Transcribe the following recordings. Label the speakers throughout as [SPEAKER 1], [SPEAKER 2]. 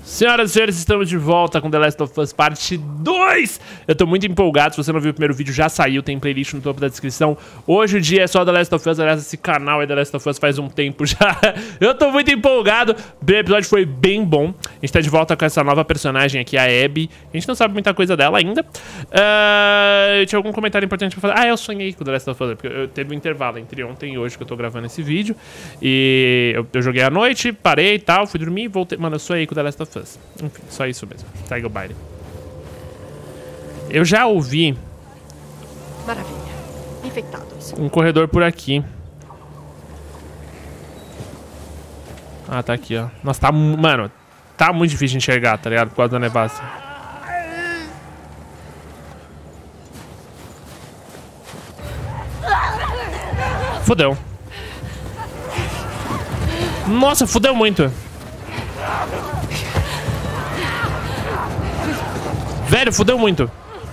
[SPEAKER 1] Senhoras e senhores, estamos de volta com The Last of Us Parte 2. Eu tô muito empolgado, se você não viu o primeiro vídeo, já saiu, tem playlist no topo da descrição. Hoje o dia é só The Last of Us, aliás, esse canal é The Last of Us faz um tempo já. Eu tô muito empolgado, o primeiro episódio foi bem bom. A gente tá de volta com essa nova personagem aqui, a Abby. A gente não sabe muita coisa dela ainda. Eu tinha algum comentário importante pra falar. Eu sonhei com The Last of Us, porque teve um intervalo entre ontem e hoje que eu tô gravando esse vídeo. E eu joguei à noite, parei e tal, fui dormir e voltei. Mano, eu sonhei com The Last of Us. Enfim, só isso mesmo. Segue o baile. Eu já ouvi...
[SPEAKER 2] Maravilha. Infectados.
[SPEAKER 1] Um corredor por aqui. Ah, tá aqui, ó. Nossa, tá... Mano, tá muito difícil de enxergar, tá ligado? Por causa da nevasca. Fudeu. Nossa, fudeu muito. Velho, fudeu muito.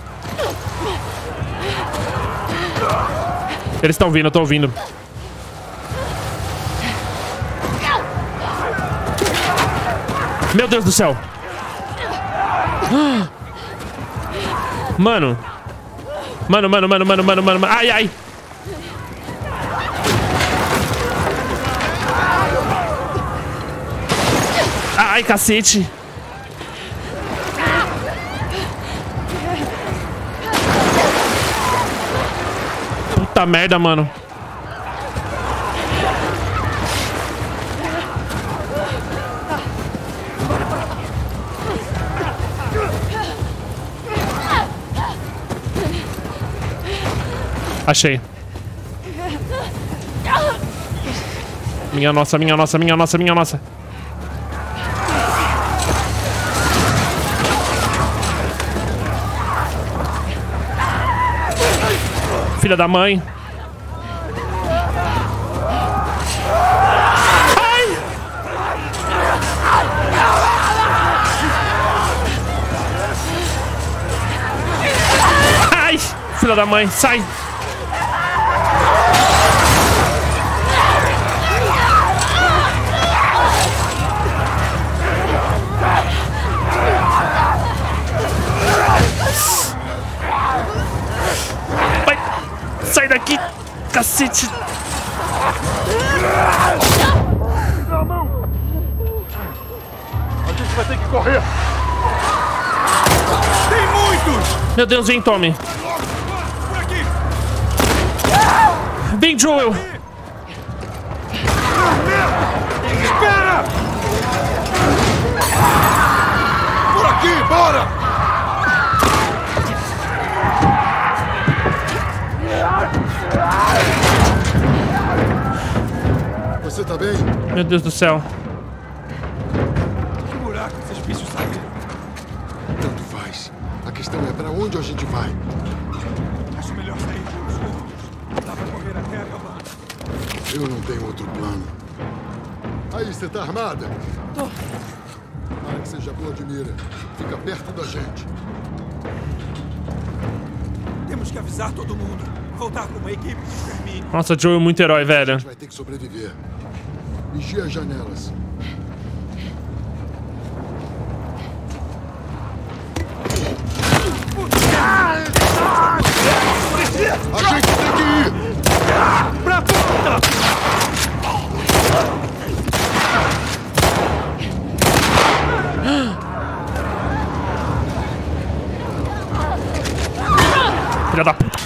[SPEAKER 1] Eles estão vindo, eu tô ouvindo. Meu Deus do céu. Mano. Mano. Ai, ai. Ai, cacete. Puta merda, mano. Achei. Minha nossa. Filha da mãe. Ai! Ai! Filha da mãe, sai! Sai daqui, cacete!
[SPEAKER 3] A gente vai ter que correr! Tem muitos!
[SPEAKER 1] Meu Deus, vem, Tommy!
[SPEAKER 3] Por aqui!
[SPEAKER 1] Vem, Joel!
[SPEAKER 3] Espera! Por aqui, bora!
[SPEAKER 4] Você tá bem?
[SPEAKER 1] Meu Deus do céu.
[SPEAKER 3] Que buraco esses bichos saíram?
[SPEAKER 4] Tanto faz. A questão é pra onde a gente vai.
[SPEAKER 3] Acho melhor sair pelos fundos. Dá pra correr até acabar.
[SPEAKER 4] Eu não tenho outro plano. Aí, você tá armada?
[SPEAKER 2] Tô.
[SPEAKER 4] Para que seja boa de mira. Fica perto da gente.
[SPEAKER 3] Temos que avisar todo mundo. Voltar com uma equipe de extermínio.
[SPEAKER 1] Nossa, Joel é muito herói,
[SPEAKER 4] A
[SPEAKER 1] velho.
[SPEAKER 4] gente vai ter que sobreviver. Vigia as janelas. A gente tem que ir!
[SPEAKER 3] Pra ponta!
[SPEAKER 1] Filha da puta.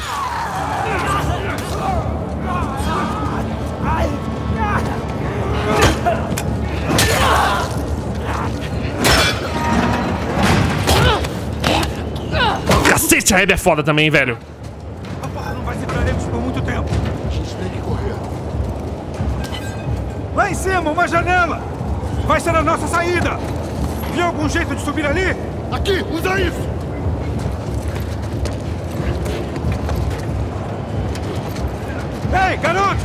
[SPEAKER 1] Cacete, a Abby é foda também, velho.
[SPEAKER 3] Não vai seguraremos por muito tempo.
[SPEAKER 4] A gente tem que correr.
[SPEAKER 3] Lá em cima, uma janela! Vai ser a nossa saída! Viu algum jeito de subir ali?
[SPEAKER 4] Aqui, usa isso!
[SPEAKER 3] Ei, garoto!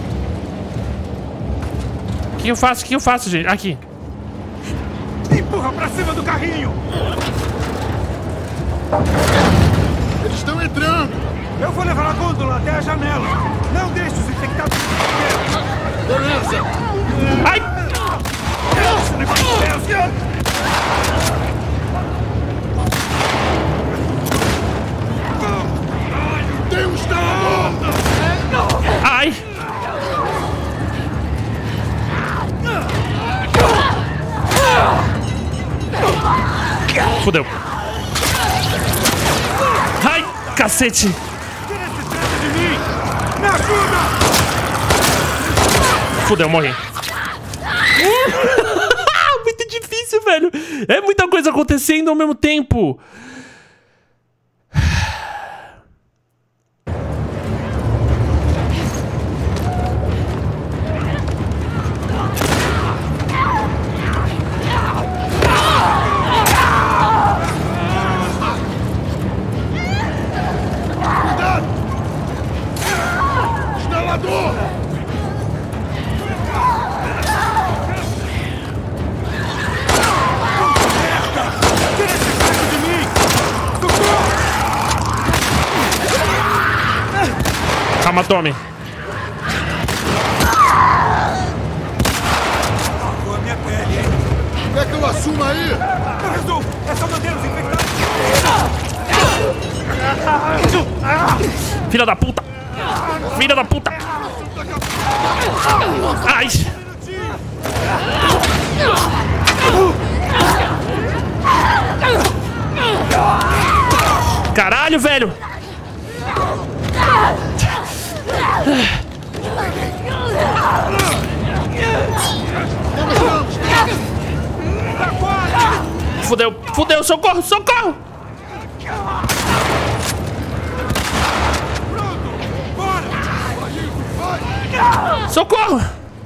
[SPEAKER 1] O que eu faço, gente? Aqui.
[SPEAKER 3] Empurra pra cima do carrinho!
[SPEAKER 4] Eles estão entrando!
[SPEAKER 3] Eu vou levar a gôndola até a janela. Não deixe os infectados.
[SPEAKER 4] Beleza!
[SPEAKER 1] Ai!
[SPEAKER 3] Esse negócio é
[SPEAKER 1] Fudeu. Ai, cacete.
[SPEAKER 3] Tira esse treco de mim! Me ajuda!
[SPEAKER 1] Fudeu, morri. Muito difícil, velho. É muita coisa acontecendo ao mesmo tempo. Calma, Tommy.
[SPEAKER 3] Boa minha pele, hein?
[SPEAKER 4] Quer que eu assuma aí?
[SPEAKER 3] Eu resolvo! É só manter os infectados!
[SPEAKER 1] Filha da puta! Filha da puta! Ai! Caralho, velho! Fudeu, fudeu, socorro, socorro! Socorro!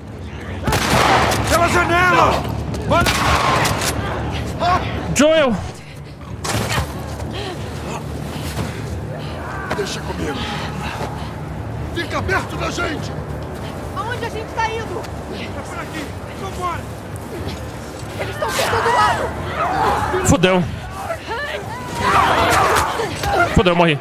[SPEAKER 3] Pela janela!
[SPEAKER 1] Joel!
[SPEAKER 4] Deixa comigo. Fica perto da gente!
[SPEAKER 2] Aonde a gente tá indo?
[SPEAKER 3] É por aqui! Vambora!
[SPEAKER 2] Eles estão por todo lado!
[SPEAKER 1] Fudeu. Fudeu, morri.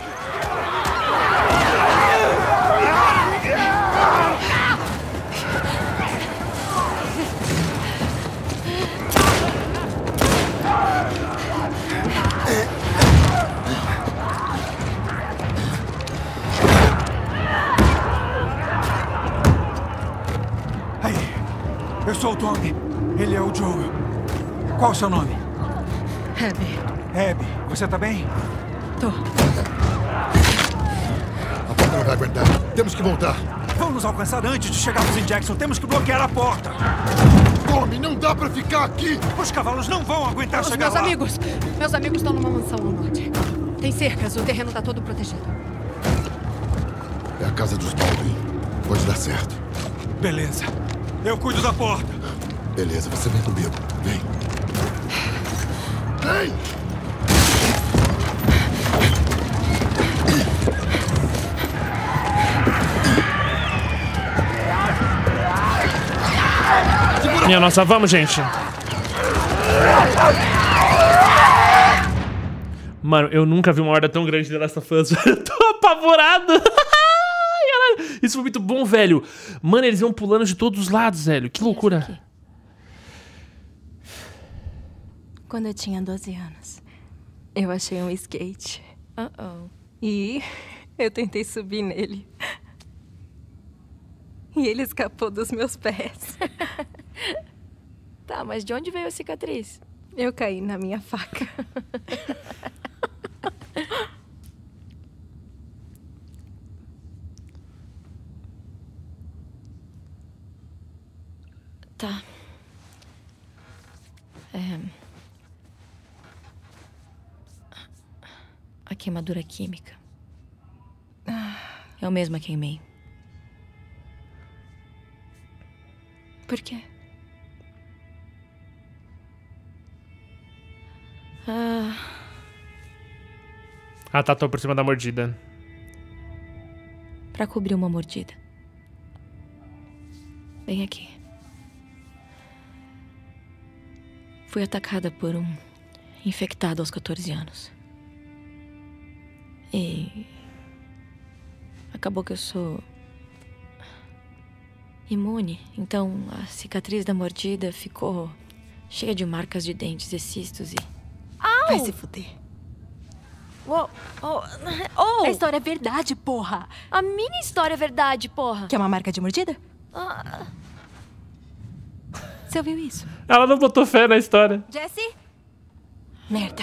[SPEAKER 3] Aí, eu sou o Tommy. Ele é o Joel. Qual o seu nome?
[SPEAKER 2] Abby.
[SPEAKER 3] Abby, você tá bem?
[SPEAKER 2] Tô.
[SPEAKER 4] A porta não vai aguentar. Temos que voltar.
[SPEAKER 3] Vão nos alcançar antes de chegarmos em Jackson. Temos que bloquear a porta.
[SPEAKER 4] Tommy, não dá pra ficar aqui!
[SPEAKER 3] Os cavalos não vão aguentar
[SPEAKER 2] Os
[SPEAKER 3] chegar
[SPEAKER 2] meus
[SPEAKER 3] lá.
[SPEAKER 2] amigos. Meus amigos estão numa mansão no norte. Tem cercas, o terreno tá todo protegido.
[SPEAKER 4] É a casa dos Baldwin. Pode dar certo.
[SPEAKER 3] Beleza. Eu cuido da porta.
[SPEAKER 4] Beleza, você vem comigo. Vem. Vem!
[SPEAKER 1] Minha nossa, vamos, gente. Mano, eu nunca vi uma horda tão grande de The Last of Us. Eu tô apavorado. Isso foi muito bom, velho. Mano, eles iam pulando de todos os lados, velho. Que loucura.
[SPEAKER 5] Quando eu tinha 12 anos, eu achei um skate. E eu tentei subir nele. E ele escapou dos meus pés.
[SPEAKER 6] Tá, mas de onde veio a cicatriz?
[SPEAKER 5] Eu caí na minha faca.
[SPEAKER 6] Tá. A queimadura química. Eu mesma queimei.
[SPEAKER 5] Por quê?
[SPEAKER 1] Ah, tá, tô por cima da mordida.
[SPEAKER 6] Pra cobrir uma mordida. Bem aqui. Fui atacada por um infectado aos 14 anos. E acabou que eu sou imune. Então a cicatriz da mordida ficou cheia de marcas de dentes e cistos e...
[SPEAKER 5] Vai se fuder.
[SPEAKER 6] Uou! Oh!
[SPEAKER 5] A história é verdade, porra.
[SPEAKER 6] A minha história é verdade, porra!
[SPEAKER 5] Quer uma marca de mordida? Você ouviu isso?
[SPEAKER 1] Ela não botou fé na história.
[SPEAKER 5] Jessie? Merda.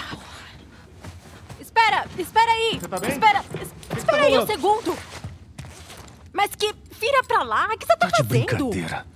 [SPEAKER 5] Espera aí.
[SPEAKER 3] Você tá bem?
[SPEAKER 5] Espera aí um segundo. Mas que vira pra lá, o que você tá
[SPEAKER 3] de
[SPEAKER 5] fazendo?
[SPEAKER 3] brincadeira.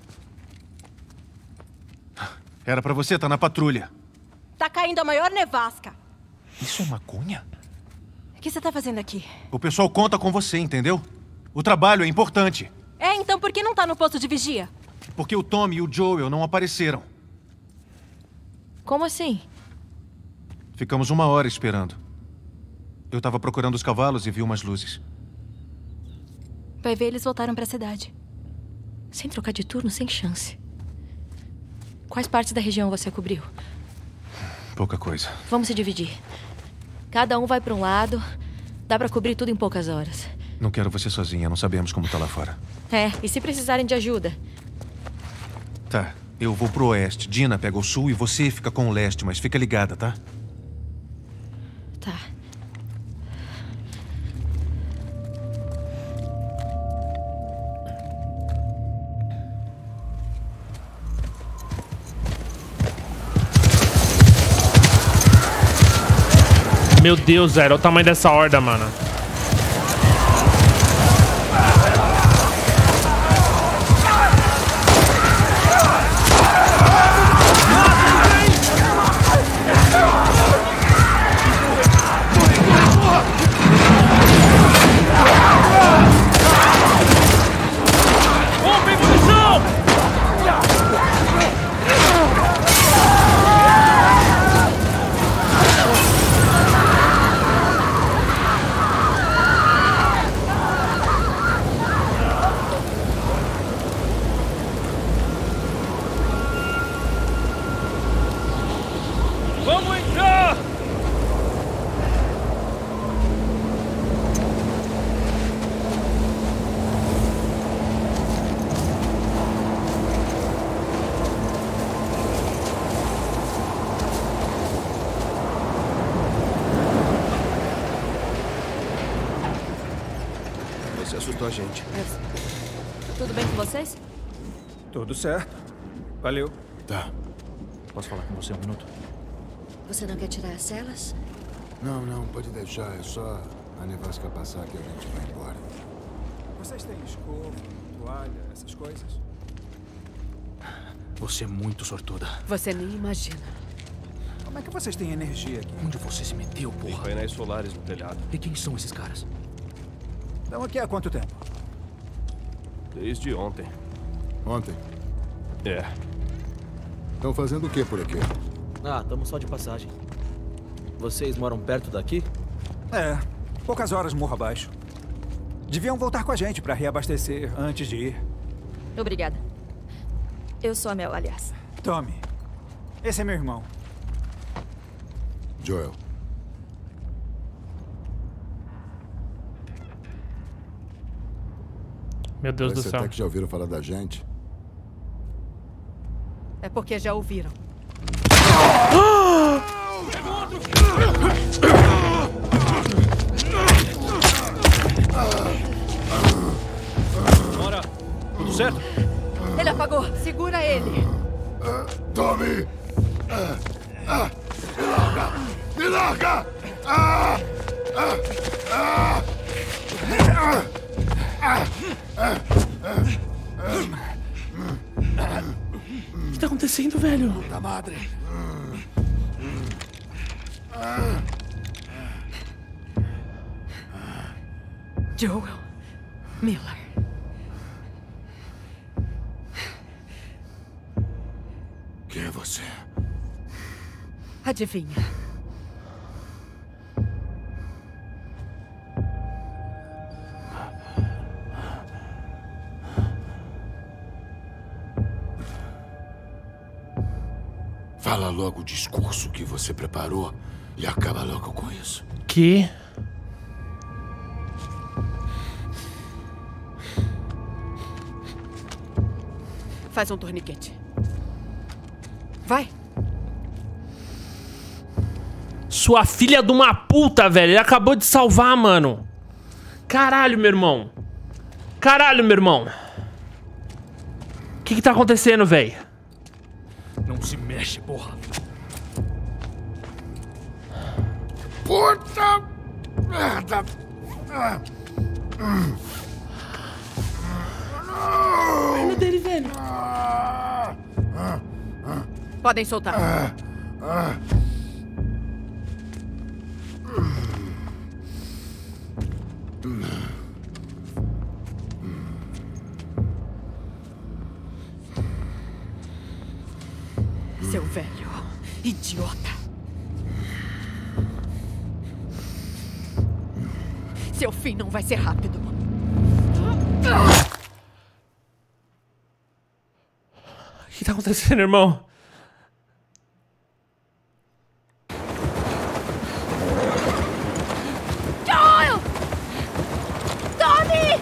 [SPEAKER 3] Era pra você estar na patrulha.
[SPEAKER 5] Tá caindo a maior nevasca.
[SPEAKER 3] Isso é maconha?
[SPEAKER 5] O que você tá fazendo aqui?
[SPEAKER 3] O pessoal conta com você, entendeu? O trabalho é importante.
[SPEAKER 5] É, então por que não tá no posto de vigia?
[SPEAKER 3] Porque o Tommy e o Joel não apareceram.
[SPEAKER 6] Como assim?
[SPEAKER 3] Ficamos 1 hora esperando. Eu tava procurando os cavalos e vi umas luzes.
[SPEAKER 5] Vai ver, eles voltaram pra cidade.
[SPEAKER 6] Sem trocar de turno, sem chance. Quais partes da região você cobriu?
[SPEAKER 3] Pouca coisa.
[SPEAKER 6] Vamos se dividir. Cada um vai pra um lado. Dá pra cobrir tudo em poucas horas.
[SPEAKER 3] Não quero você sozinha, não sabemos como tá lá fora.
[SPEAKER 6] É, e se precisarem de ajuda?
[SPEAKER 3] Tá, eu vou pro oeste. Dina pega o sul e você fica com o leste, mas fica ligada, tá?
[SPEAKER 6] Tá.
[SPEAKER 1] Meu Deus, velho. Olha o tamanho dessa horda, mano. Vamos entrar!
[SPEAKER 7] Você assustou a gente.
[SPEAKER 6] Tudo bem com vocês?
[SPEAKER 3] Tudo certo. Valeu.
[SPEAKER 7] Tá.
[SPEAKER 8] Posso falar com você 1 minuto?
[SPEAKER 6] Você não quer tirar as celas?
[SPEAKER 4] Não, não, pode deixar. É só a nevasca passar que a gente vai embora.
[SPEAKER 3] Vocês têm escova, toalha, essas coisas?
[SPEAKER 8] Você é muito sortuda.
[SPEAKER 2] Você nem imagina.
[SPEAKER 3] Como é que vocês têm energia aqui?
[SPEAKER 8] Onde você se meteu,
[SPEAKER 7] Tem
[SPEAKER 8] porra?
[SPEAKER 7] painéis solares no telhado.
[SPEAKER 8] E quem são esses caras?
[SPEAKER 3] Estão aqui há quanto tempo?
[SPEAKER 7] Desde ontem.
[SPEAKER 4] Ontem.
[SPEAKER 7] É.
[SPEAKER 4] Estão fazendo o que por aqui?
[SPEAKER 8] Ah, estamos só de passagem. Vocês moram perto daqui?
[SPEAKER 3] É, poucas horas morro abaixo. Deviam voltar com a gente pra reabastecer antes de ir.
[SPEAKER 6] Obrigada. Eu sou a Mel, aliás.
[SPEAKER 3] Tommy, esse é meu irmão.
[SPEAKER 4] Joel.
[SPEAKER 1] Meu Deus do
[SPEAKER 4] Parece
[SPEAKER 1] céu.
[SPEAKER 4] até que já ouviram falar da gente.
[SPEAKER 2] É porque já ouviram.
[SPEAKER 8] Bora! Tudo certo?
[SPEAKER 2] Ele apagou. Segura ele.
[SPEAKER 4] Tommy! Me larga! Me larga!
[SPEAKER 1] O que tá acontecendo, velho?
[SPEAKER 4] Da madre!
[SPEAKER 2] Joel Miller.
[SPEAKER 4] Quem é você?
[SPEAKER 2] Adivinha?
[SPEAKER 4] Fala logo o discurso que você preparou e acaba logo com isso.
[SPEAKER 1] Que?
[SPEAKER 2] Faz um torniquete. Vai.
[SPEAKER 1] Sua filha de uma puta, velho. Ele acabou de salvar, mano. Caralho, meu irmão. Caralho, meu irmão. O que tá acontecendo, velho?
[SPEAKER 8] Não se mexe, porra.
[SPEAKER 4] Puta merda!
[SPEAKER 6] Perna dele, velho.
[SPEAKER 2] Podem soltar. Seu velho idiota. Seu fim não vai ser rápido.
[SPEAKER 1] O que tá acontecendo, irmão?
[SPEAKER 6] Joel! Tommy!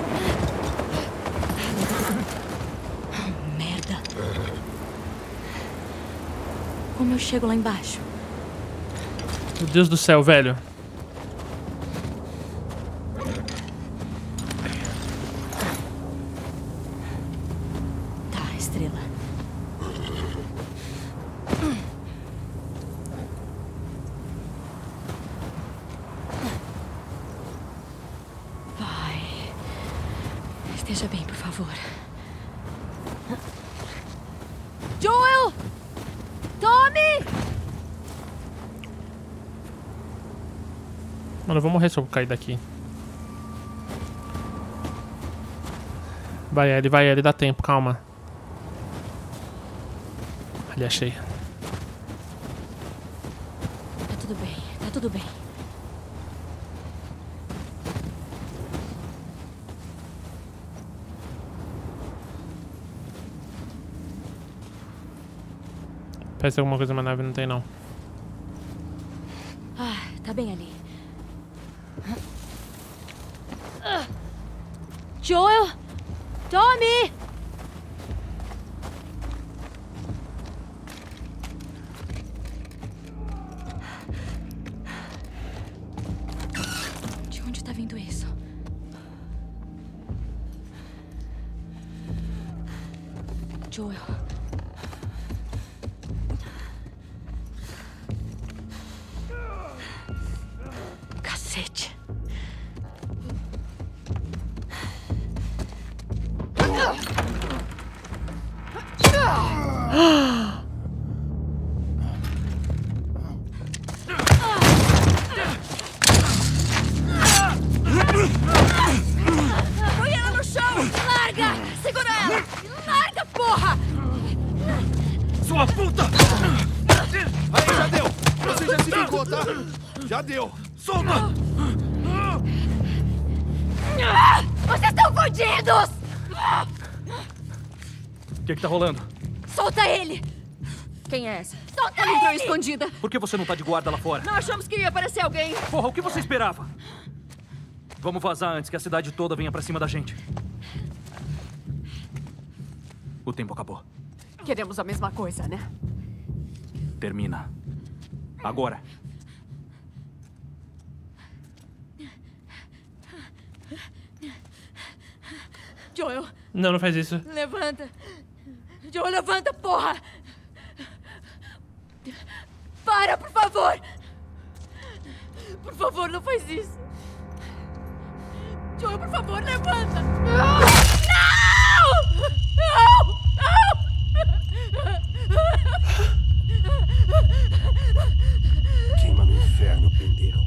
[SPEAKER 6] Merda. Como eu chego lá embaixo?
[SPEAKER 1] Meu Deus do céu, velho.
[SPEAKER 6] Tá, estrela. Vai. Esteja bem, por favor. Joel! Tommy!
[SPEAKER 1] Mano, eu vou morrer se eu cair daqui. Vai, Ellie, dá tempo, calma. Ali, achei.
[SPEAKER 6] Tá tudo bem, tá tudo bem.
[SPEAKER 1] Parece alguma coisa na nave, não tem não.
[SPEAKER 6] Ah, tá bem ali. Joel! Tommy! De onde tá vindo isso? Joel. Cacete. Põe ela no chão! Larga! Segura ela! Larga, porra!
[SPEAKER 7] Sua puta! Aí, já deu! Você já se ligou, tá? Já deu! Solta!
[SPEAKER 6] Vocês estão fodidos!
[SPEAKER 8] O que tá rolando?
[SPEAKER 6] Solta ele!
[SPEAKER 2] Quem é essa?
[SPEAKER 6] Solta
[SPEAKER 2] Ela entrou
[SPEAKER 6] ele!
[SPEAKER 2] escondida.
[SPEAKER 8] Por que você não tá de guarda lá fora?
[SPEAKER 2] Não achamos que ia aparecer alguém.
[SPEAKER 8] Porra, o que você esperava? Vamos vazar antes que a cidade toda venha pra cima da gente. O tempo acabou.
[SPEAKER 2] Queremos a mesma coisa, né?
[SPEAKER 8] Termina. Agora.
[SPEAKER 6] Joel,
[SPEAKER 1] Não, não faz isso.
[SPEAKER 6] levanta! Joel, levanta, porra! Para, por favor! Por favor, não faz isso! Joel, por favor, levanta! Não! Não!
[SPEAKER 4] Queima no inferno, pendeiro.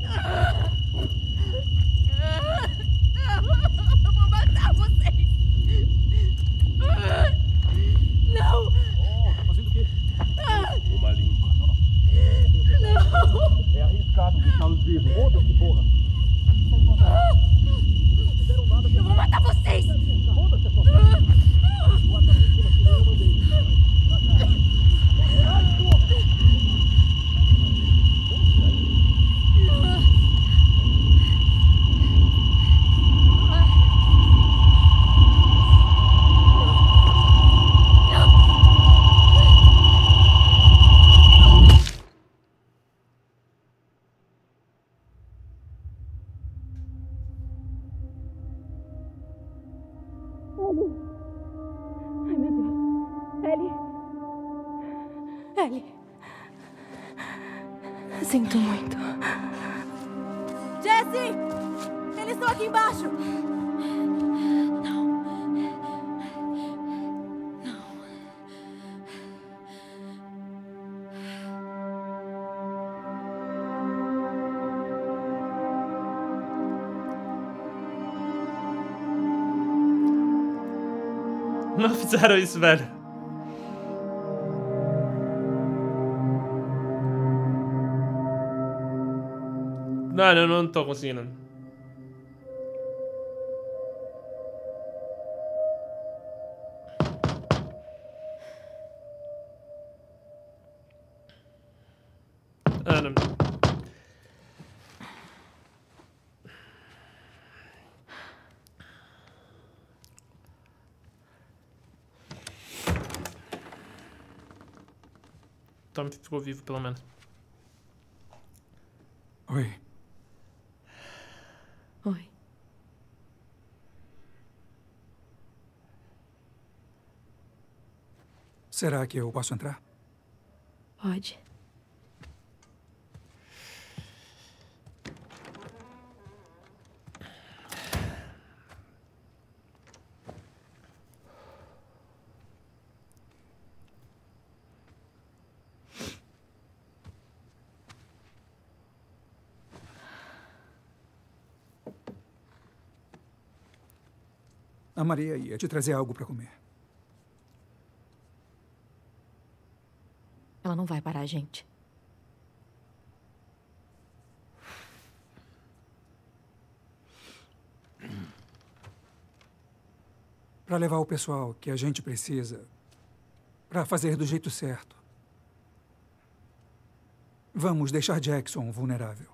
[SPEAKER 6] Eu vou matar vocês! Não!
[SPEAKER 8] Tá fazendo o quê?
[SPEAKER 4] Uma limpa.
[SPEAKER 6] Não!
[SPEAKER 8] É arriscado deixá-los vivos. Foda-se, porra.
[SPEAKER 6] Eu vou matar vocês! Ai, meu Deus. Ellie.
[SPEAKER 5] Sinto muito. Jesse! Eles estão aqui embaixo!
[SPEAKER 1] Não fizeram isso, velho. Não, eu não tô conseguindo. Ah, não. Tom ficou vivo, pelo menos.
[SPEAKER 3] Oi.
[SPEAKER 6] Oi.
[SPEAKER 3] Será que eu posso entrar?
[SPEAKER 6] Pode.
[SPEAKER 3] A Maria ia te trazer algo para comer.
[SPEAKER 6] Ela não vai parar a gente.
[SPEAKER 3] Para levar o pessoal que a gente precisa para fazer do jeito certo. Vamos deixar Jackson vulnerável.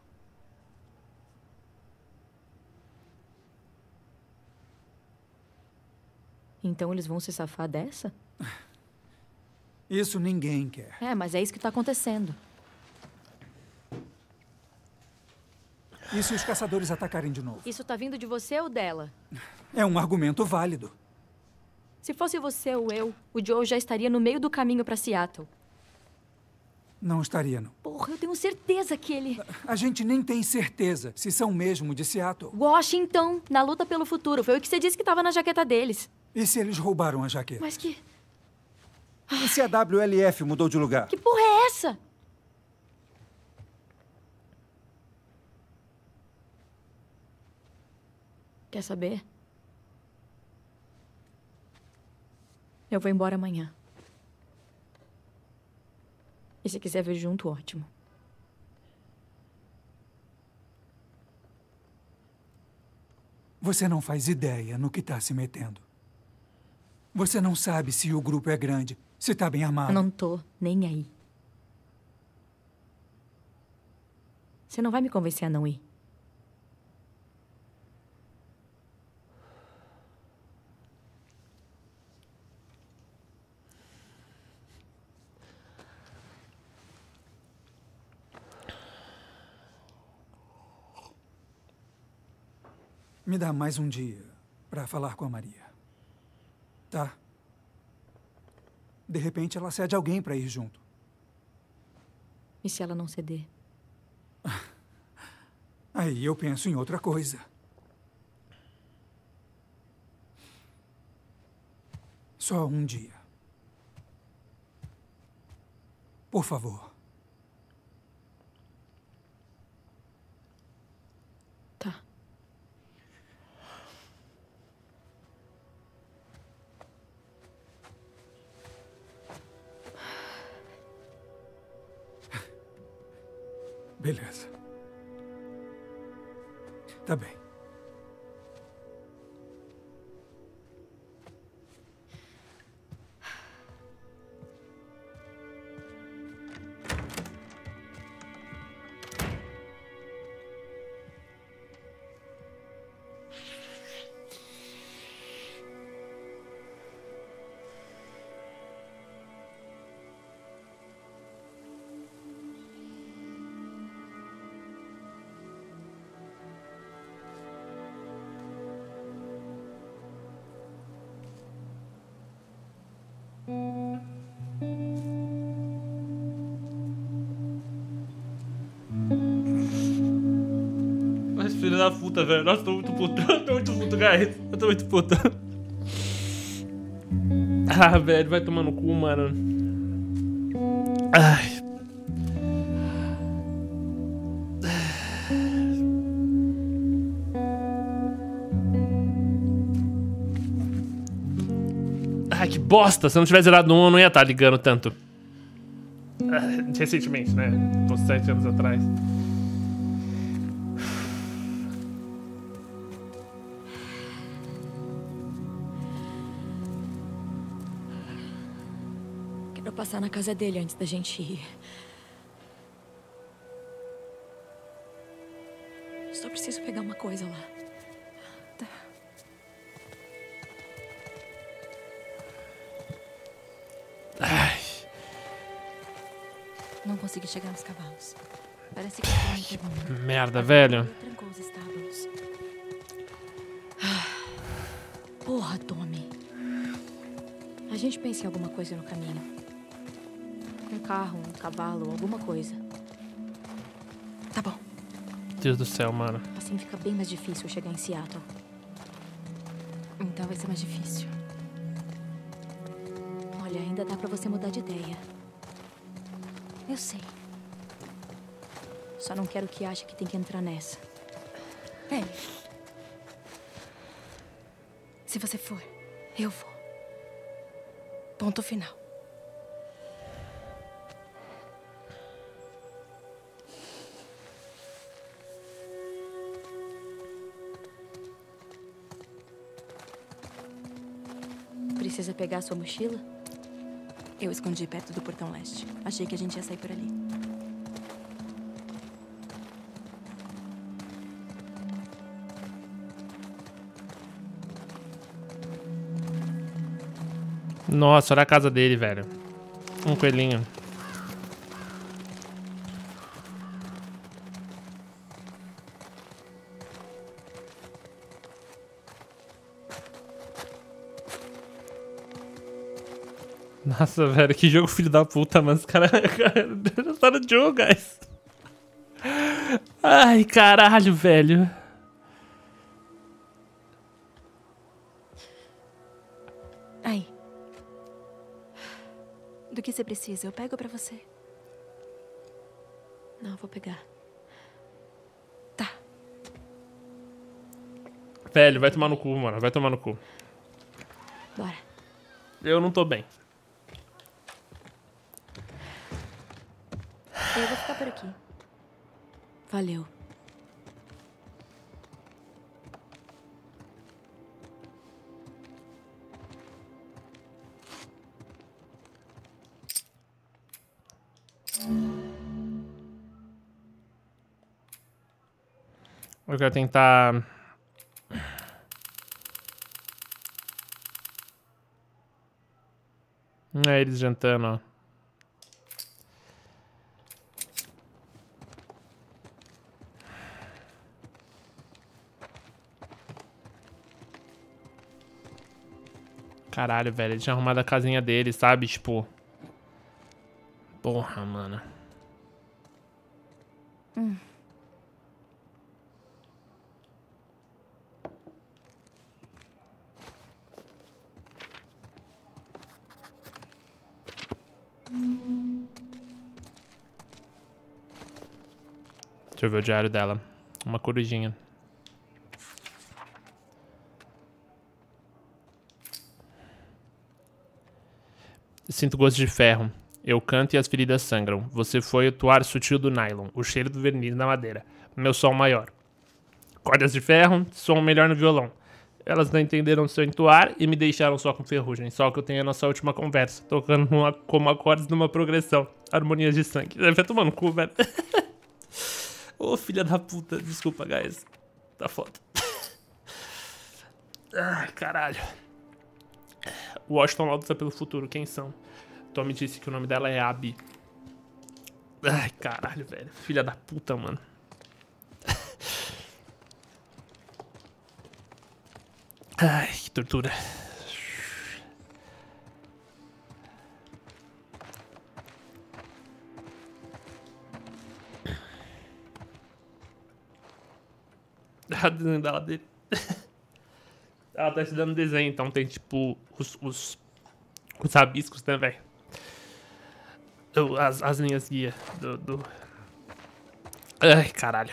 [SPEAKER 6] Então eles vão se safar dessa?
[SPEAKER 3] Isso ninguém quer.
[SPEAKER 6] É, mas é isso que tá acontecendo.
[SPEAKER 3] E se os caçadores atacarem de novo?
[SPEAKER 6] Isso tá vindo de você ou dela?
[SPEAKER 3] É um argumento válido.
[SPEAKER 6] Se fosse você ou eu, o Joe já estaria no meio do caminho pra Seattle.
[SPEAKER 3] Não estaria, não.
[SPEAKER 6] Porra, eu tenho certeza que ele...
[SPEAKER 3] A gente nem tem certeza se são mesmo de Seattle.
[SPEAKER 6] Washington, na luta pelo futuro. Foi o que você disse que tava na jaqueta deles.
[SPEAKER 3] E se eles roubaram a jaqueta?
[SPEAKER 6] Mas que...
[SPEAKER 9] E se a WLF mudou de lugar?
[SPEAKER 6] Que porra é essa? Quer saber? Eu vou embora amanhã. E se quiser vir junto, ótimo.
[SPEAKER 3] Você não faz ideia no que está se metendo. Você não sabe se o grupo é grande, se está bem armado.
[SPEAKER 6] Eu não tô nem aí. Você não vai me convencer a não ir.
[SPEAKER 3] Me dá mais um dia para falar com a Maria. Tá? De repente ela cede alguém para ir junto.
[SPEAKER 6] E se ela não ceder?
[SPEAKER 3] Aí eu penso em outra coisa. Só um dia. Por favor.
[SPEAKER 6] Tá.
[SPEAKER 3] Beleza. Tá bem.
[SPEAKER 1] filho da puta, velho. Nossa, tô muito puto. Eu tô muito puto, guys. Eu tô muito puto. Ah, velho, vai tomar no cu, mano. Ai. Ai, que bosta. Se eu não tivesse zerado no 1, eu não ia estar ligando tanto. Recentemente, né? Uns 7 anos atrás.
[SPEAKER 6] Quero passar na casa dele antes da gente ir. Só preciso pegar uma coisa lá.
[SPEAKER 5] Tá.
[SPEAKER 1] Ai.
[SPEAKER 5] Não consegui chegar nos cavalos. Parece que estão me pegando.
[SPEAKER 1] Merda, velho.
[SPEAKER 5] Trancou os estábulos.
[SPEAKER 6] Porra, Tommy. A gente pensa em alguma coisa no caminho. Um carro, um cavalo, alguma coisa.
[SPEAKER 5] Tá bom.
[SPEAKER 1] Deus do céu, mano.
[SPEAKER 6] Assim fica bem mais difícil chegar em Seattle.
[SPEAKER 5] Então vai ser mais difícil.
[SPEAKER 6] Olha, ainda dá pra você mudar de ideia.
[SPEAKER 5] Eu sei.
[SPEAKER 6] Só não quero que ache que tem que entrar nessa.
[SPEAKER 5] É. Se você for, eu vou. Ponto final.
[SPEAKER 6] Precisa pegar a sua mochila?
[SPEAKER 5] Eu escondi perto do portão leste. Achei que a gente ia sair por ali.
[SPEAKER 1] Nossa, olha a casa dele, velho. Um coelhinho. Nossa, velho, que jogo filho da puta, mano. Os caras tá no jogo, guys. Ai, caralho, velho.
[SPEAKER 5] Aí. Do que você precisa? Eu pego pra você.
[SPEAKER 6] Não, eu vou pegar.
[SPEAKER 5] Tá.
[SPEAKER 1] Velho, vai tomar no cu, mano. Vai tomar no cu.
[SPEAKER 6] Bora.
[SPEAKER 1] Eu não tô bem.
[SPEAKER 6] Eu vou ficar por aqui. Valeu.
[SPEAKER 1] Eu quero tentar... É eles jantando, ó. Caralho, velho. Ele tinha arrumado a casinha dele, sabe? Tipo... Porra, mano. Deixa eu ver o diário dela. Uma corujinha. Sinto gosto de ferro. Eu canto e as feridas sangram. Você foi o tuar sutil do nylon, o cheiro do verniz na madeira. Meu som maior. Cordas de ferro, som melhor no violão. Elas não entenderam seu entoar e me deixaram só com ferrugem. Só que eu tenho a nossa última conversa, tocando como acordes numa progressão. Harmonias de sangue. Vai tomar no cu, velho. Ô, filha da puta. Desculpa, guys. Tá foda. Ai, caralho. Washington luta pelo futuro. Quem são? Tommy disse que o nome dela é Abby. Ai, caralho, velho. Filha da puta, mano. Ai, que tortura. A desenho dela dele. Ela tá estudando desenho, então tem tipo os rabiscos, né, velho? As linhas guia do... Ai, caralho.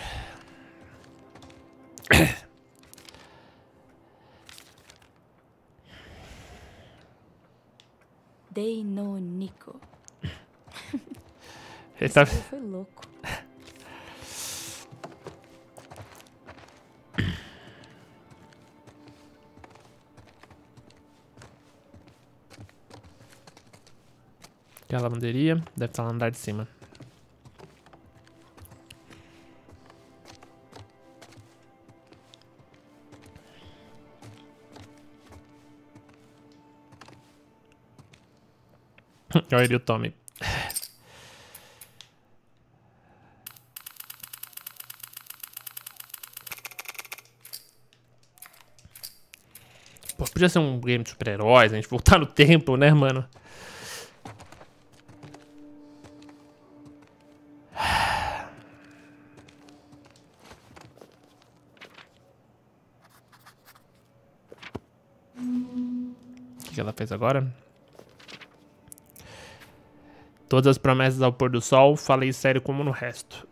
[SPEAKER 6] Deinonico.
[SPEAKER 1] Ele tá...
[SPEAKER 6] Foi louco.
[SPEAKER 1] Aqui é a lavanderia, deve estar lá no andar de cima. Olha ele e o Tommy. Pô, podia ser um game de super-heróis, a gente voltar no tempo, né, mano? O que ela fez agora? Todas as promessas ao pôr do sol, falei sério como no resto.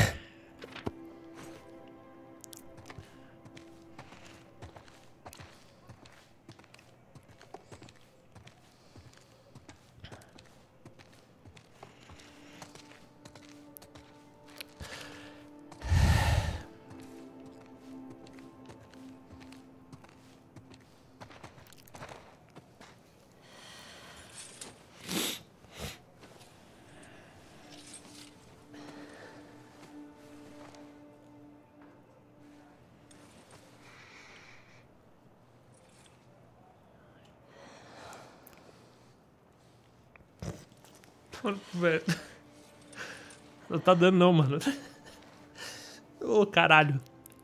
[SPEAKER 1] Velho. Não tá dando não, mano. Ô, caralho.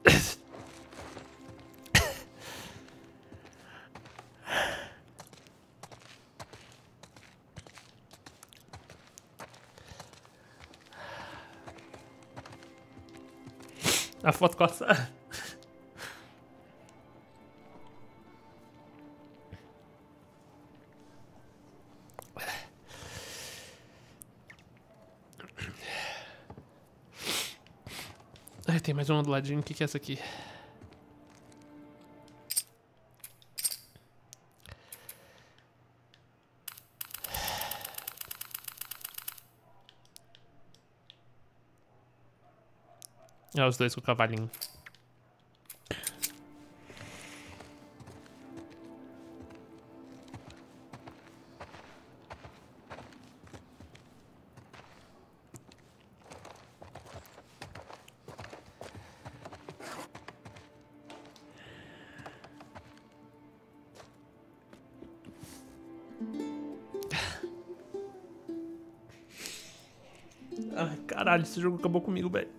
[SPEAKER 1] A foto com a Sarah. Ai, tem mais uma do ladinho. O que é essa aqui? É, os dois com o cavalinho. Ai, caralho, esse jogo acabou comigo, velho.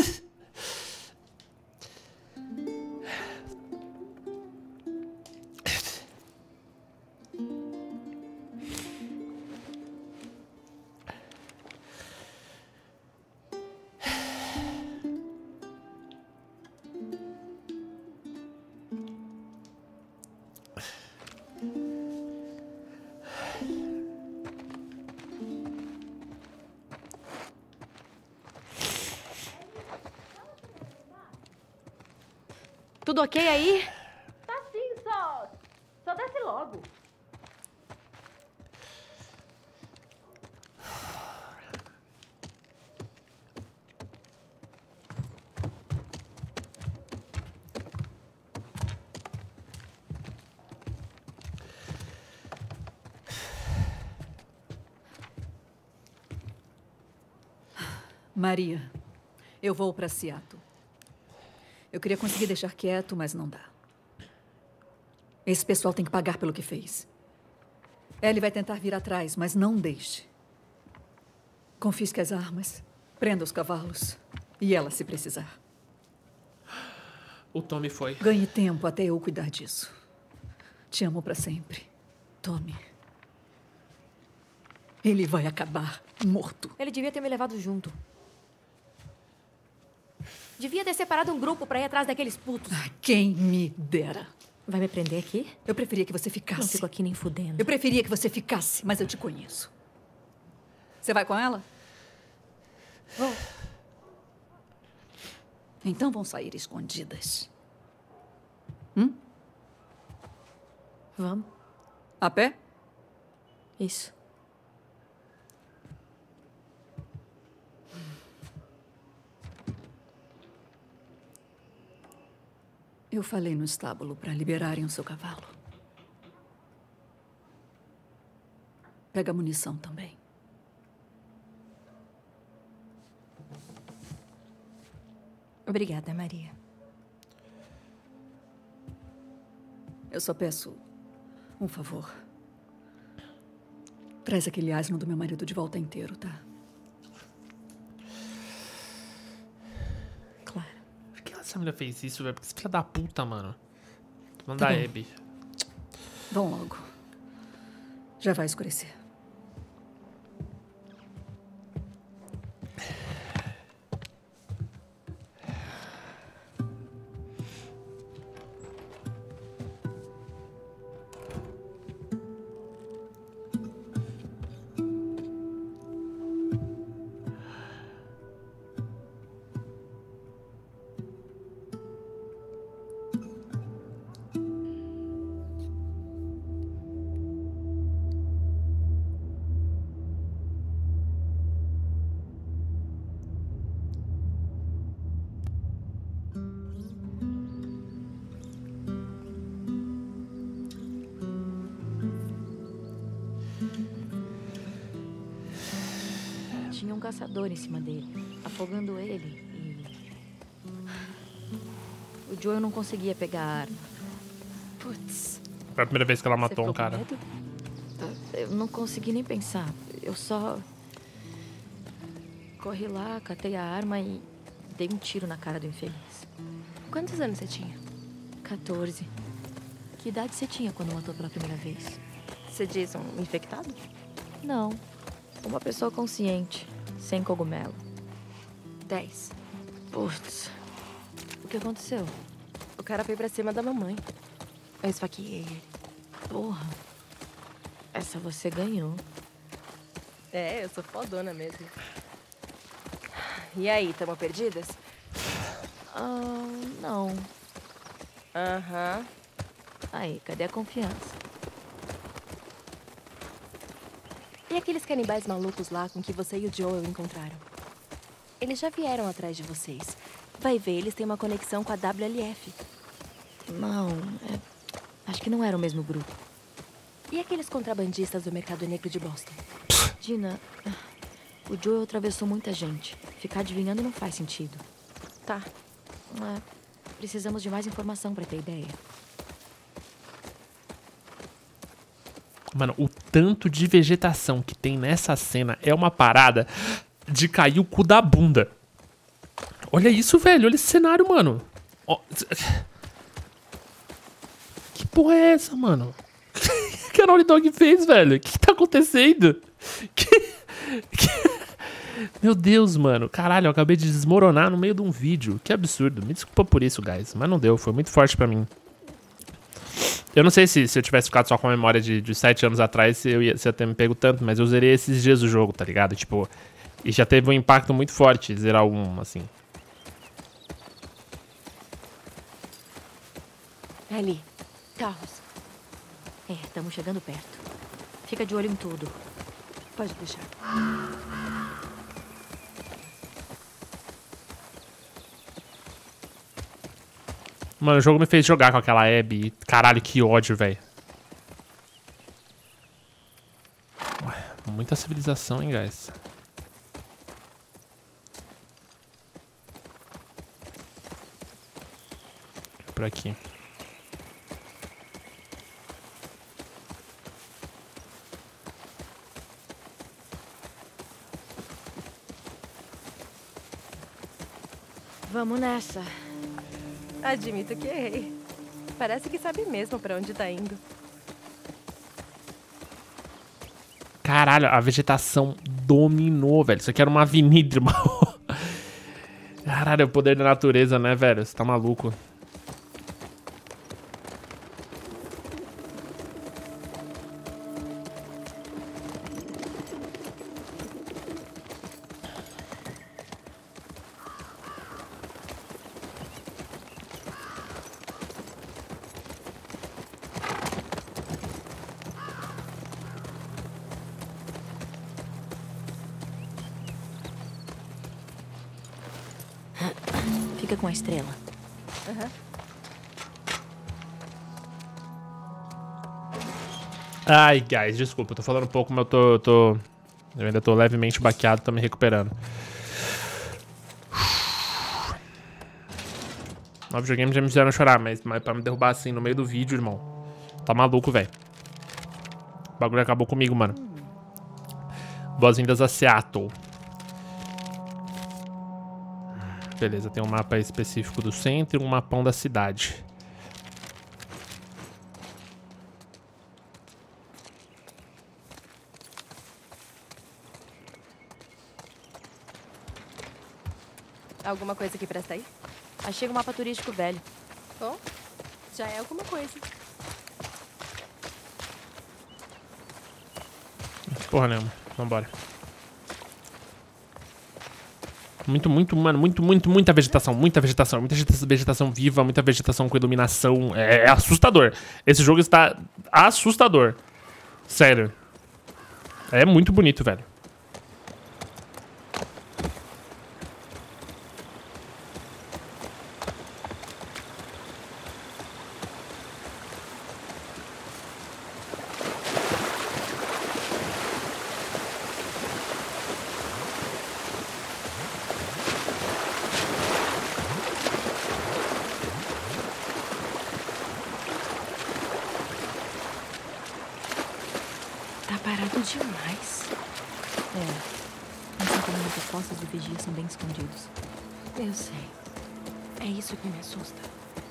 [SPEAKER 6] Tudo ok aí?
[SPEAKER 10] Tá sim, só desce logo.
[SPEAKER 2] Maria, eu vou para Seattle. Eu queria conseguir deixar quieto, mas não dá. Esse pessoal tem que pagar pelo que fez. Ellie vai tentar vir atrás, mas não deixe. Confisque as armas, prenda os cavalos e ela se precisar.
[SPEAKER 1] O Tommy foi.
[SPEAKER 2] Ganhe tempo até eu cuidar disso. Te amo para sempre, Tommy. Ele vai acabar morto.
[SPEAKER 6] Ele devia ter me levado junto. Devia ter separado um grupo pra ir atrás daqueles putos.
[SPEAKER 2] Quem me dera.
[SPEAKER 6] Vai me prender aqui?
[SPEAKER 2] Eu preferia que você ficasse.
[SPEAKER 6] Não fico aqui nem fudendo.
[SPEAKER 2] Eu preferia que você ficasse, mas eu te conheço. Você vai com ela?
[SPEAKER 6] Vou.
[SPEAKER 2] Então vão sair escondidas.
[SPEAKER 6] Vamos.
[SPEAKER 2] A pé?
[SPEAKER 6] Isso.
[SPEAKER 2] Eu falei no estábulo para liberarem o seu cavalo. Pega a munição também.
[SPEAKER 5] Obrigada, Maria.
[SPEAKER 2] Eu só peço um favor. Traz aquele asno do meu marido de volta inteiro, tá?
[SPEAKER 6] Claro.
[SPEAKER 1] Por que essa mulher fez isso, velho? Porque esse filho da puta, mano. Tô mandando a Abby.
[SPEAKER 2] Vão logo. Já vai escurecer.
[SPEAKER 6] Tinha um caçador em cima dele, afogando ele e... O Joel não conseguia pegar a arma. Putz.
[SPEAKER 1] Foi a primeira vez que ela matou
[SPEAKER 6] Você
[SPEAKER 1] um
[SPEAKER 6] ficou com
[SPEAKER 1] cara.
[SPEAKER 6] medo? Eu não consegui nem pensar. Eu só... corri lá, catei a arma e dei um tiro na cara do infeliz.
[SPEAKER 5] Quantos anos você tinha?
[SPEAKER 6] 14. Que idade você tinha quando matou pela primeira vez?
[SPEAKER 5] Você diz um infectado?
[SPEAKER 6] Não. Uma pessoa consciente, sem cogumelo.
[SPEAKER 5] 10.
[SPEAKER 6] Putz. O que aconteceu?
[SPEAKER 5] O cara foi pra cima da mamãe. Eu esfaqueei ele.
[SPEAKER 6] Porra. Essa você ganhou.
[SPEAKER 5] É, eu sou fodona mesmo. E aí, tamo perdidas?
[SPEAKER 6] Não.
[SPEAKER 5] Aham.
[SPEAKER 6] Aí, cadê a confiança?
[SPEAKER 5] E aqueles canibais malucos lá com que você e o Joel encontraram? Eles já vieram atrás de vocês. Vai ver, eles têm uma conexão com a WLF.
[SPEAKER 6] Não, acho que não era o mesmo grupo.
[SPEAKER 5] E aqueles contrabandistas do Mercado Negro de Boston?
[SPEAKER 6] Dina, o Joel atravessou muita gente. Ficar adivinhando não faz sentido.
[SPEAKER 5] Tá.
[SPEAKER 6] Precisamos de mais informação pra ter ideia.
[SPEAKER 1] Mano, o tanto de vegetação que tem nessa cena é uma parada de cair o cu da bunda. Olha isso, velho. Olha esse cenário, mano. Ó, que porra é essa, mano? O que a Naughty Dog fez, velho? O que tá acontecendo? Meu Deus, mano. Caralho, eu acabei de desmoronar no meio de um vídeo. Que absurdo. Me desculpa por isso, guys. Mas não deu. Foi muito forte pra mim. Eu não sei se eu tivesse ficado só com a memória de 7 anos atrás, se eu ia ter me pego tanto, mas eu zerei esses dias do jogo, tá ligado? Tipo, e já teve um impacto muito forte zerar um, assim.
[SPEAKER 6] Ali, carros. Estamos chegando perto. Fica de olho em tudo.
[SPEAKER 2] Pode deixar.
[SPEAKER 1] Mano, o jogo me fez jogar com aquela Abby. Caralho, que ódio, velho. Muita civilização, hein, guys. Por aqui.
[SPEAKER 6] Vamos nessa.
[SPEAKER 5] Admito que errei. Parece que sabe mesmo pra onde tá indo.
[SPEAKER 1] Caralho, a vegetação dominou, velho. Isso aqui era uma avenida, irmão. Caralho, é o poder da natureza, né, velho? Você tá maluco.
[SPEAKER 6] Fica com a estrela.
[SPEAKER 1] Ai, guys, desculpa, eu tô falando um pouco, mas eu ainda tô levemente baqueado, tô me recuperando. No videogame já me fizeram chorar, mas pra me derrubar assim no meio do vídeo, irmão. Tá maluco, velho. O bagulho acabou comigo, mano. Boas-vindas a Seattle. Beleza, tem um mapa específico do centro e um mapão da cidade.
[SPEAKER 5] Alguma coisa que presta aí?
[SPEAKER 6] Achei um mapa turístico velho.
[SPEAKER 5] Bom, já é alguma coisa.
[SPEAKER 1] Porra nenhuma. Vambora. Mano, muita vegetação, muita vegetação viva, muita vegetação com iluminação. É assustador. Esse jogo está assustador. Sério. É muito bonito, velho.
[SPEAKER 6] Tá parado demais. Assim como muitas postas de vigia são bem escondidos. Eu sei. É isso que me assusta.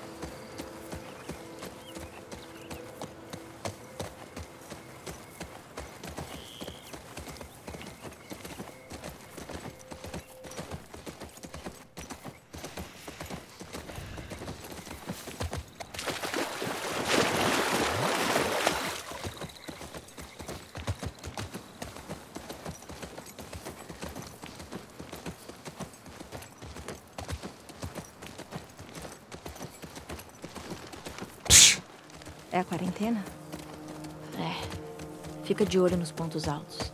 [SPEAKER 6] É a quarentena? É. Fica de olho nos pontos altos.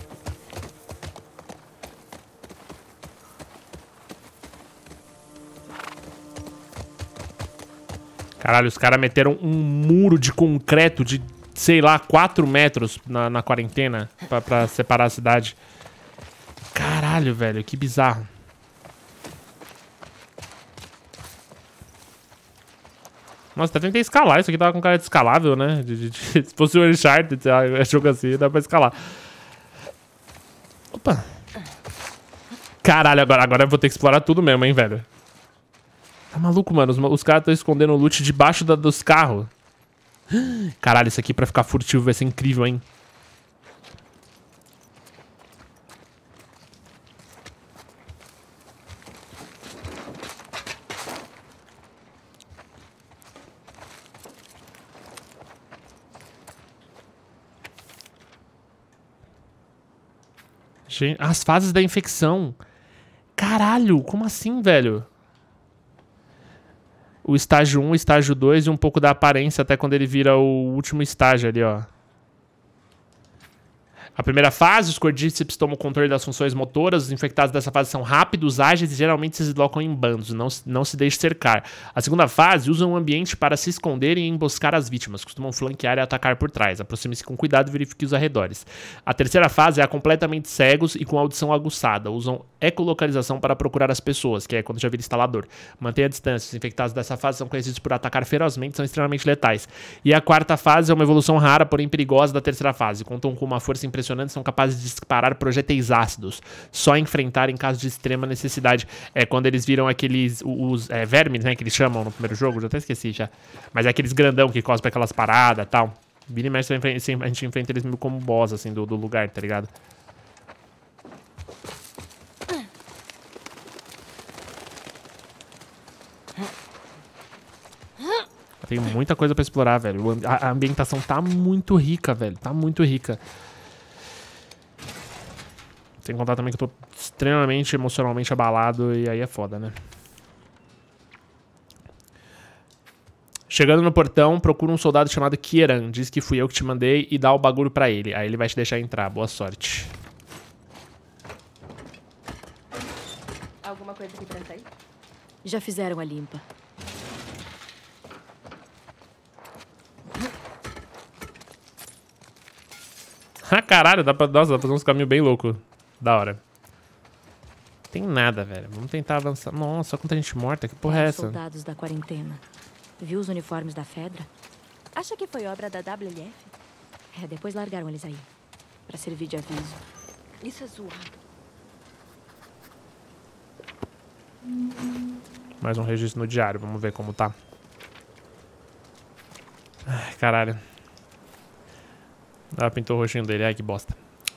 [SPEAKER 1] Caralho, os caras meteram um muro de concreto de, sei lá, 4 metros na quarentena pra separar a cidade. Caralho, velho, que bizarro. Nossa, até tentei escalar. Isso aqui tava com cara de escalável, né? Se fosse o Uncharted, jogo assim, dá pra escalar. Opa. Caralho, agora eu vou ter que explorar tudo mesmo, hein, velho. Tá maluco, mano. Os caras estão escondendo o loot debaixo dos carros. Caralho, isso aqui pra ficar furtivo vai ser incrível, hein. As fases da infecção. Caralho, como assim, velho? O estágio 1, o estágio 2 e um pouco da aparência até quando ele vira o último estágio ali, ó. A primeira fase, os cordíceps tomam o controle das funções motoras. Os infectados dessa fase são rápidos, ágeis e geralmente se deslocam em bandos. Não se deixe cercar. A segunda fase, usam o ambiente para se esconderem e emboscar as vítimas. Costumam flanquear e atacar por trás. Aproxime-se com cuidado e verifique os arredores. A terceira fase é a completamente cegos e com audição aguçada. Usam ecolocalização para procurar as pessoas, que é quando já vira instalador. Mantenha a distância. Os infectados dessa fase são conhecidos por atacar ferozmente e são extremamente letais. E a quarta fase é uma evolução rara, porém perigosa da terceira fase. Contam com uma força impressionante, são capazes de disparar projéteis ácidos. Só enfrentar em caso de extrema necessidade. É quando eles viram aqueles... os vermes, né? Que eles chamam no primeiro jogo. Já até esqueci, já. Mas é aqueles grandão que cospem aquelas paradas e tal. Vira e mexe, a gente enfrenta eles meio como boss, assim, do lugar, tá ligado? Tem muita coisa pra explorar, velho. A ambientação tá muito rica, velho. Tá muito rica. Sem contar também que eu tô extremamente emocionalmente abalado e aí é foda, né? Chegando no portão, procura um soldado chamado Kieran. Diz que fui eu que te mandei e dá o bagulho pra ele. Aí ele vai te deixar entrar. Boa sorte.
[SPEAKER 5] Alguma coisa aqui pra sair?
[SPEAKER 6] Já fizeram a limpa.
[SPEAKER 1] Ah, caralho, dá pra fazer uns caminhos bem loucos. Da hora. Tem nada, velho. Vamos tentar avançar. Nossa, quanta gente morta. Que porra é essa?
[SPEAKER 6] Soldados da quarentena. Viu os uniformes da Fedra?
[SPEAKER 5] Acha que foi obra da WLF?
[SPEAKER 6] É, depois largaram eles aí. Pra servir de aviso.
[SPEAKER 5] Isso é zoado.
[SPEAKER 1] Mais um registro no diário. Vamos ver como tá. Ai, caralho. Ah, pintou o rostinho dele. Ai, que bosta.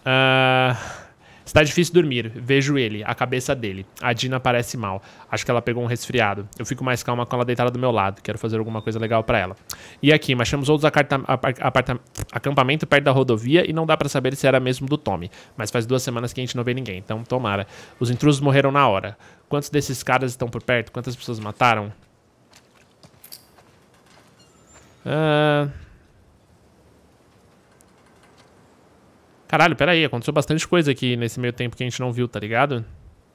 [SPEAKER 1] Está difícil dormir. Vejo ele, a cabeça dele. A Dina parece mal. Acho que ela pegou um resfriado. Eu fico mais calma com ela deitada do meu lado. Quero fazer alguma coisa legal pra ela. E aqui, mas achamos outros acampamento perto da rodovia e não dá pra saber se era mesmo do Tommy. Mas faz 2 semanas que a gente não vê ninguém, então tomara. Os intrusos morreram na hora. Quantos desses caras estão por perto? Quantas pessoas mataram? Caralho, peraí, aconteceu bastante coisa aqui nesse meio tempo que a gente não viu, tá ligado?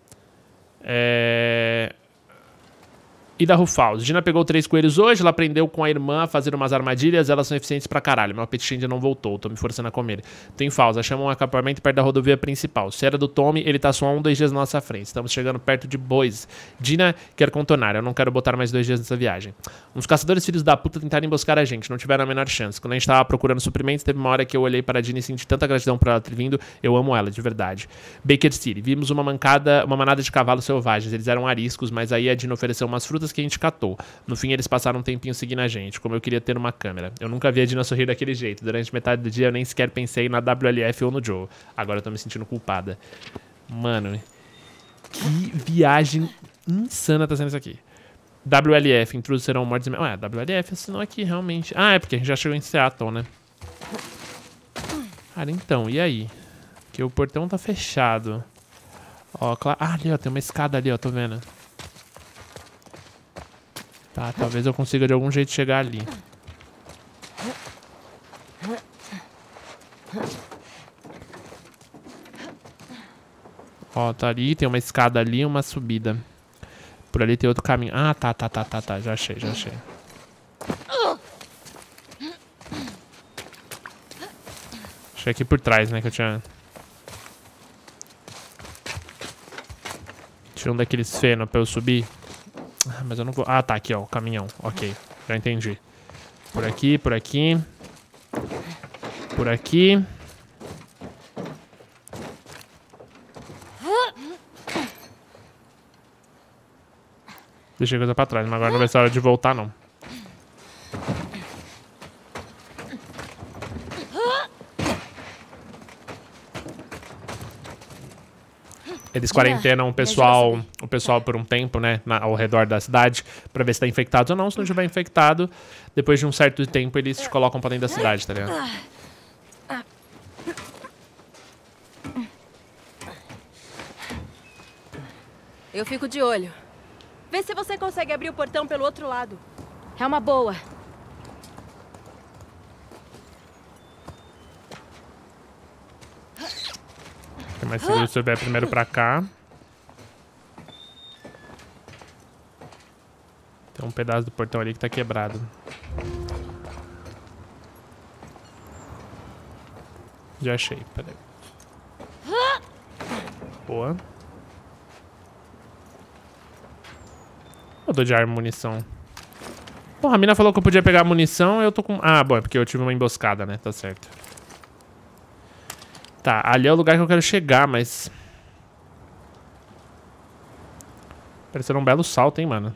[SPEAKER 1] E da Rufals. Dina pegou 3 coelhos hoje, ela aprendeu com a irmã a fazer umas armadilhas, elas são eficientes pra caralho. Meu apetite ainda não voltou, tô me forçando a comer. Tem Fausa, chama um acampamento perto da rodovia principal. Se era do Tommy, ele tá só 1 ou 2 dias na nossa frente. Estamos chegando perto de Boise. Dina quer contornar, eu não quero botar mais 2 dias nessa viagem. Uns caçadores filhos da puta tentaram emboscar a gente, não tiveram a menor chance. Quando a gente tava procurando suprimentos, teve uma hora que eu olhei para a Dina e senti tanta gratidão por ela ter vindo. Eu amo ela, de verdade. Baker City, vimos uma manada de cavalos selvagens. Eles eram ariscos, mas aí a Dina ofereceu umas frutas que a gente catou. No fim, eles passaram um tempinho seguindo a gente, como eu queria ter uma câmera. Eu nunca vi a Dina sorrir daquele jeito. Durante metade do dia, eu nem sequer pensei na WLF ou no Joe. Agora eu tô me sentindo culpada. Mano, que viagem insana tá sendo isso aqui. WLF, intrusos serão mortos... Ué, WLF assinou aqui, realmente. Ah, é porque a gente já chegou em Seattle, né? Cara, então, e aí? Porque o portão tá fechado. Ó, claro... Ah, ali, ó, tem uma escada ali, ó, tô vendo. Tá, talvez eu consiga de algum jeito chegar ali. Ó, tá ali, tem uma escada ali e uma subida. Por ali tem outro caminho. Ah, tá. Já achei. Achei aqui por trás, né, que eu tinha... Tinha um daqueles feno pra eu subir. Ah, mas eu não vou... Ah, tá, aqui, ó, o caminhão. Ok, já entendi. Por aqui. Por aqui. Deixei coisa pra trás, mas agora não vai ser hora de voltar, não. Eles quarentenam o pessoal por um tempo, né, ao redor da cidade, pra ver se tá infectado ou não. Se não estiver infectado, depois de um certo tempo, eles te colocam pra dentro da cidade, tá ligado?
[SPEAKER 5] Eu fico de olho. Vê se você consegue abrir o portão pelo outro lado.
[SPEAKER 6] É uma boa.
[SPEAKER 1] Tem mais seguro se eu vier primeiro pra cá. Tem um pedaço do portão ali que tá quebrado. Já achei, peraí. Boa. Eu dou de arma munição. Porra, a mina falou que eu podia pegar munição, eu tô com... Ah, bom, é porque eu tive uma emboscada, né? Tá certo. Tá, ali é o lugar que eu quero chegar, mas... Parecendo um belo salto, hein, mano.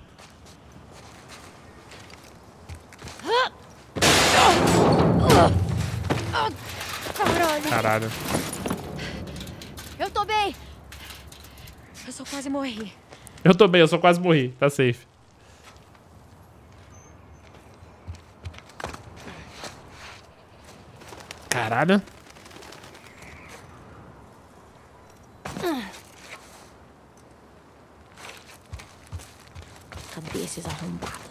[SPEAKER 1] Caralho.
[SPEAKER 6] Eu tô bem. Eu só quase morri.
[SPEAKER 1] Eu tô bem, eu só quase morri. Tá safe. Caralho.
[SPEAKER 6] Cadê esses arrombados?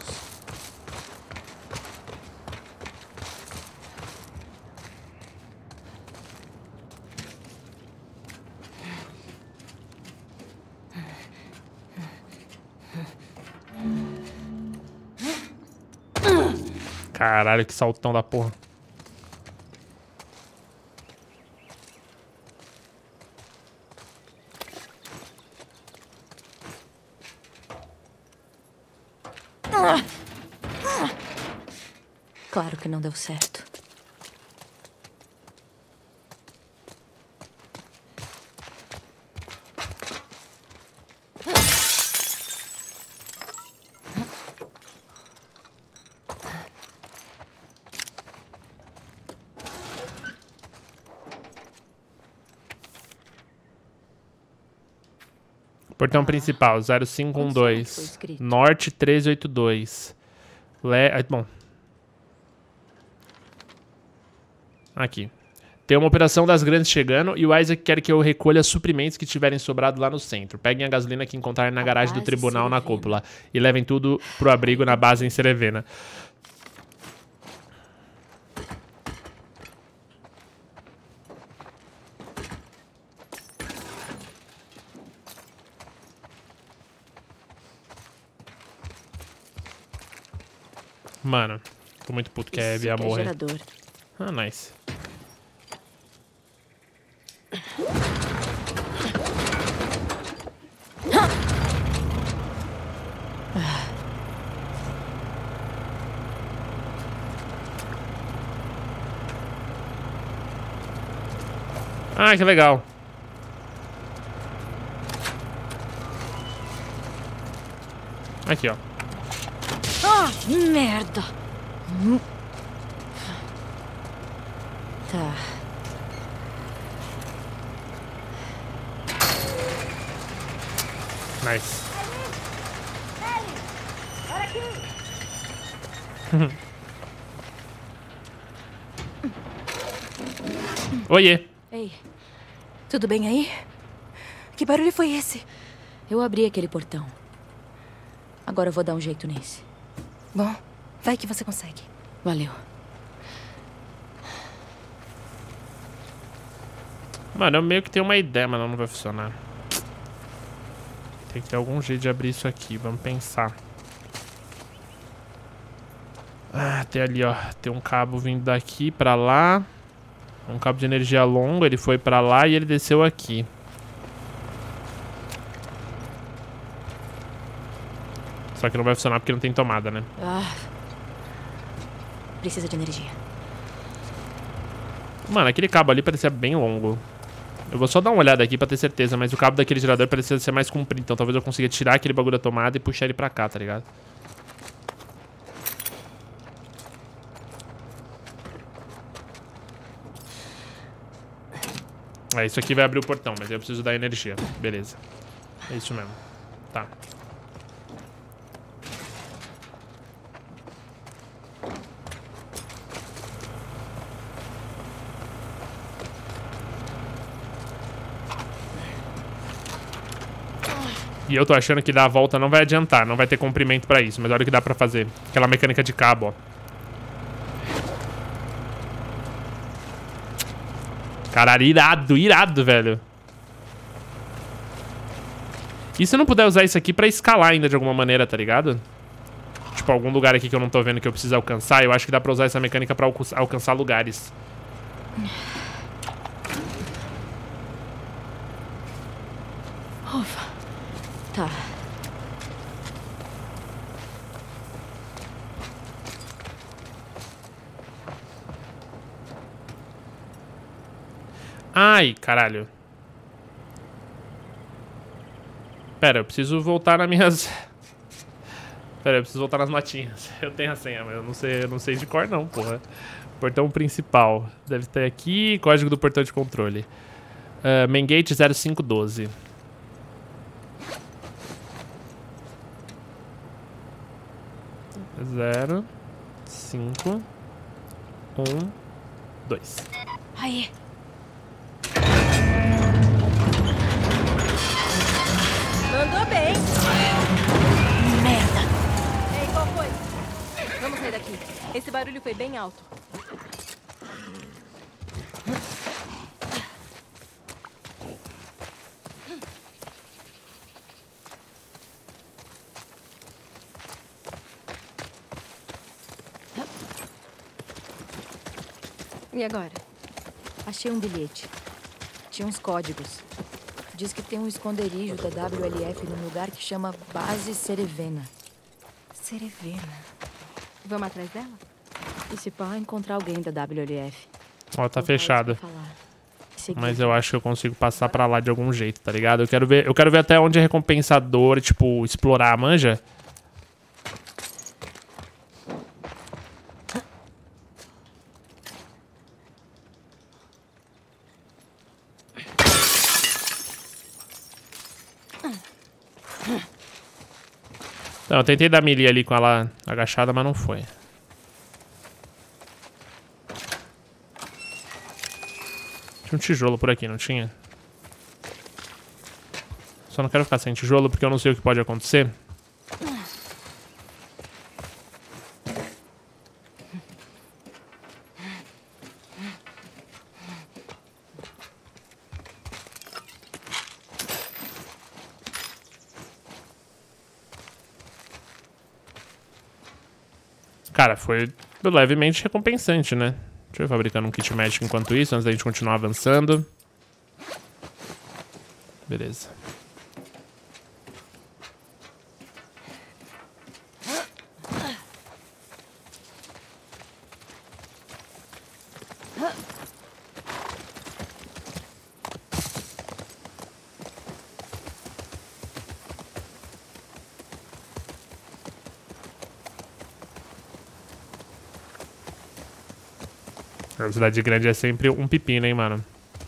[SPEAKER 1] Caralho, que saltão da porra.
[SPEAKER 6] Claro que não deu certo.
[SPEAKER 1] Portão principal, 0512. Norte 1382. Bom. Aqui. Tem uma operação das grandes chegando e o Isaac quer que eu recolha suprimentos que tiverem sobrado lá no centro. Peguem a gasolina que encontrarem na garagem do tribunal na cúpula e levem tudo pro abrigo na base em Cerevena. Mano, tô muito puto que a Abby ia morrer. Ah, nice. Ah, que legal. Aqui, ó.
[SPEAKER 6] Ah, merda. Tá.
[SPEAKER 1] Nice.
[SPEAKER 10] Olha aqui.
[SPEAKER 1] Oiê.
[SPEAKER 6] Ei, tudo bem aí? Que barulho foi esse? Eu abri aquele portão. Agora eu vou dar um jeito nesse.
[SPEAKER 5] Bom, vai que você consegue.
[SPEAKER 6] Valeu.
[SPEAKER 1] Mano, eu meio que tenho uma ideia, mas não vai funcionar. Tem que ter algum jeito de abrir isso aqui. Vamos pensar. Ah, tem ali, ó. Tem um cabo vindo daqui pra lá. Um cabo de energia longo. Ele foi pra lá e ele desceu aqui. Só que não vai funcionar porque não tem tomada, né?
[SPEAKER 6] Ah. Precisa de energia.
[SPEAKER 1] Mano, aquele cabo ali parecia bem longo. Eu vou só dar uma olhada aqui pra ter certeza, mas o cabo daquele gerador parecia ser mais comprido. Então talvez eu consiga tirar aquele bagulho da tomada e puxar ele pra cá, tá ligado? É, isso aqui vai abrir o portão, mas eu preciso dar energia. Beleza. É isso mesmo. Tá. E eu tô achando que dar a volta não vai adiantar, não vai ter comprimento pra isso. Mas olha o que dá pra fazer. Aquela mecânica de cabo, ó. Caralho, irado, irado, velho. E se eu não puder usar isso aqui pra escalar ainda de alguma maneira, tá ligado? Tipo, algum lugar aqui que eu não tô vendo que eu preciso alcançar, eu acho que dá pra usar essa mecânica pra alcançar lugares.
[SPEAKER 6] Ufa. Tá.
[SPEAKER 1] Ai, caralho. Pera, eu preciso voltar nas minhas... Pera, eu preciso voltar nas notinhas. Eu tenho a senha, mas eu não sei de cor não, porra. Portão principal. Deve ter aqui, código do portão de controle. Main Gate 0512. 0, 5, 1, 2.
[SPEAKER 6] Aí.
[SPEAKER 5] Mandou bem.
[SPEAKER 6] Merda.
[SPEAKER 5] Ei, qual foi? Vamos sair daqui. Esse barulho foi bem alto. E agora?
[SPEAKER 6] Achei um bilhete. Tinha uns códigos. Diz que tem um esconderijo da WLF num lugar que chama Base Cerevena.
[SPEAKER 5] Cerevena. Vamos atrás dela?
[SPEAKER 6] E se pá, encontrar alguém da WLF.
[SPEAKER 1] Ó, tá fechado.
[SPEAKER 6] Seguir.
[SPEAKER 1] Mas eu acho que eu consigo passar pra lá de algum jeito, tá ligado? Eu quero ver até onde é recompensador, tipo, explorar, manja? Não, eu tentei dar melee ali com ela agachada, mas não foi. Tinha um tijolo por aqui, não tinha? Só não quero ficar sem tijolo porque eu não sei o que pode acontecer. Cara, foi levemente recompensante, né? Deixa eu ir fabricando um kit médico enquanto isso, antes da gente continuar avançando. Beleza. A cidade grande é sempre um pepino, hein, mano.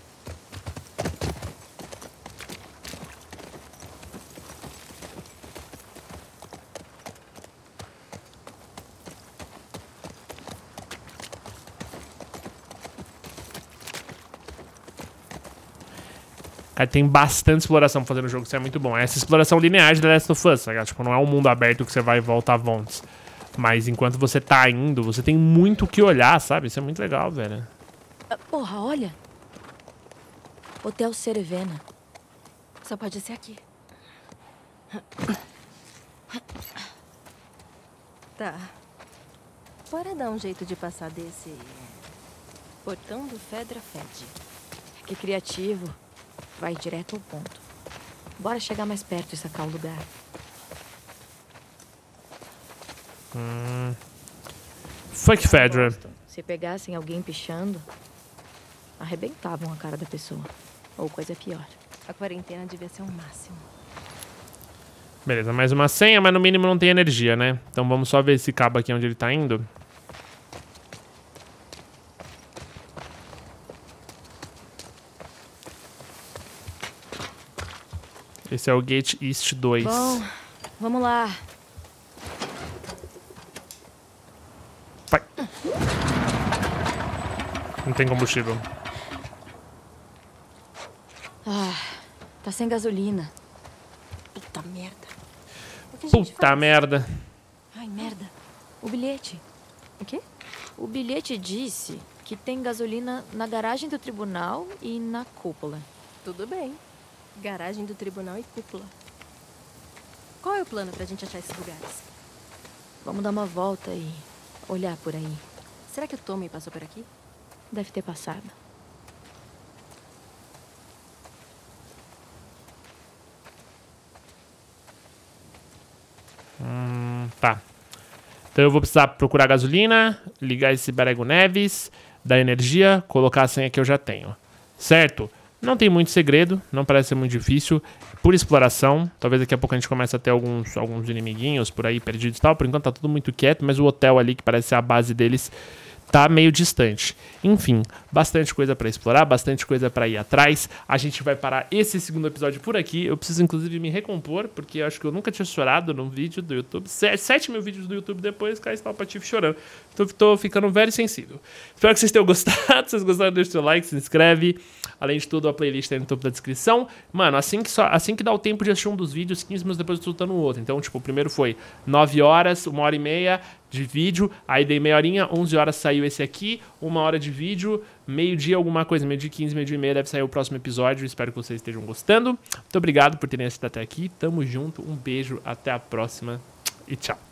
[SPEAKER 1] Cara, tem bastante exploração pra fazer no jogo, isso é muito bom. Essa exploração linear de The Last of Us, tá? Tipo, não é um mundo aberto que você vai e volta a voltas. Mas enquanto você tá indo, você tem muito o que olhar, sabe? Isso é muito legal, velho.
[SPEAKER 6] Porra, olha. Hotel Cerevena.
[SPEAKER 5] Só pode ser aqui. Tá. Bora dar um jeito de passar desse... portão do Fedra Fed.
[SPEAKER 6] Que criativo. Vai direto ao ponto. Bora chegar mais perto e sacar o lugar.
[SPEAKER 1] Fuck Fedra.
[SPEAKER 6] Se pegassem alguém pichando, arrebentavam a cara da pessoa. Ou coisa pior.
[SPEAKER 5] A quarentena devia ser o máximo.
[SPEAKER 1] Beleza, mais uma senha, mas no mínimo não tem energia, né? Então vamos só ver esse cabo aqui onde ele tá indo. Esse é o Gate East 2.
[SPEAKER 6] Bom, vamos lá.
[SPEAKER 1] Vai. Não tem combustível.
[SPEAKER 6] Ah, tá sem gasolina.
[SPEAKER 5] Puta merda.
[SPEAKER 1] Puta merda.
[SPEAKER 6] Ai, merda. O bilhete.
[SPEAKER 5] O quê?
[SPEAKER 6] O bilhete disse que tem gasolina na garagem do tribunal e na cúpula.
[SPEAKER 5] Tudo bem. Garagem do tribunal e cúpula. Qual é o plano pra gente achar esses lugares?
[SPEAKER 6] Vamos dar uma volta e olhar por aí.
[SPEAKER 5] Será que o Tommy passou por aqui?
[SPEAKER 6] Deve ter passado.
[SPEAKER 1] Tá. Então eu vou precisar procurar gasolina, ligar esse Berego Neves, dar energia, colocar a senha que eu já tenho. Certo? Não tem muito segredo, não parece ser muito difícil. Por exploração, talvez daqui a pouco a gente comece a ter alguns inimiguinhos por aí perdidos e tal. Por enquanto tá tudo muito quieto, mas o hotel ali, que parece ser a base deles, tá meio distante. Enfim, bastante coisa pra explorar, bastante coisa pra ir atrás. A gente vai parar esse segundo episódio por aqui. Eu preciso, inclusive, me recompor, porque eu acho que eu nunca tinha chorado num vídeo do YouTube. 7 mil vídeos do YouTube depois, cá está o Patife chorando. Então, tô ficando velho e sensível. Espero que vocês tenham gostado. Se vocês gostaram, deixa o seu like, se inscreve. Além de tudo, a playlist tá aí no topo da descrição. Mano, assim que dá o tempo de assistir um dos vídeos, 15 minutos depois eu tô soltando o outro. Então, tipo, o primeiro foi 9 horas, 1h30 de vídeo. Aí dei meia horinha, 11 horas saiu esse aqui. 1 hora de vídeo, meio-dia alguma coisa, meio-dia 15, meio-dia e meia deve sair o próximo episódio. Espero que vocês estejam gostando. Muito obrigado por terem assistido até aqui. Tamo junto, um beijo, até a próxima e tchau.